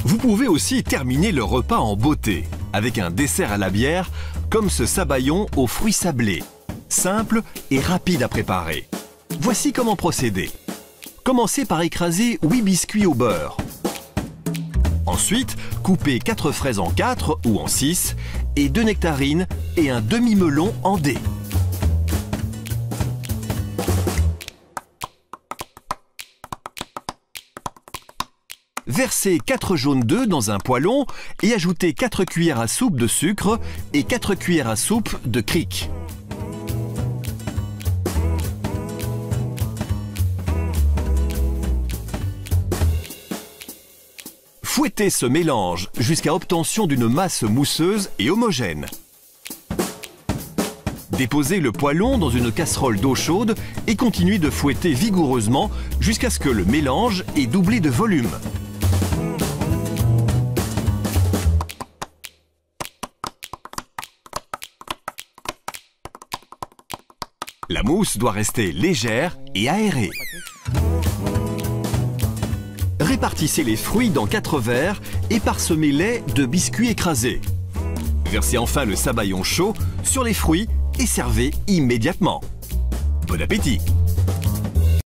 Vous pouvez aussi terminer le repas en beauté, avec un dessert à la bière, comme ce sabayon aux fruits sablés. Simple et rapide à préparer. Voici comment procéder. Commencez par écraser 8 biscuits au beurre. Ensuite, coupez 4 fraises en 4 ou en 6 et 2 nectarines et un demi-melon en dés. Versez 4 jaunes d'œufs dans un poêlon et ajoutez 4 cuillères à soupe de sucre et 4 cuillères à soupe de cric. Fouettez ce mélange jusqu'à obtention d'une masse mousseuse et homogène. Déposez le poêlon dans une casserole d'eau chaude et continuez de fouetter vigoureusement jusqu'à ce que le mélange ait doublé de volume. La mousse doit rester légère et aérée. Répartissez les fruits dans 4 verres et parsemez-les de biscuits écrasés. Versez enfin le sabayon chaud sur les fruits et servez immédiatement. Bon appétit!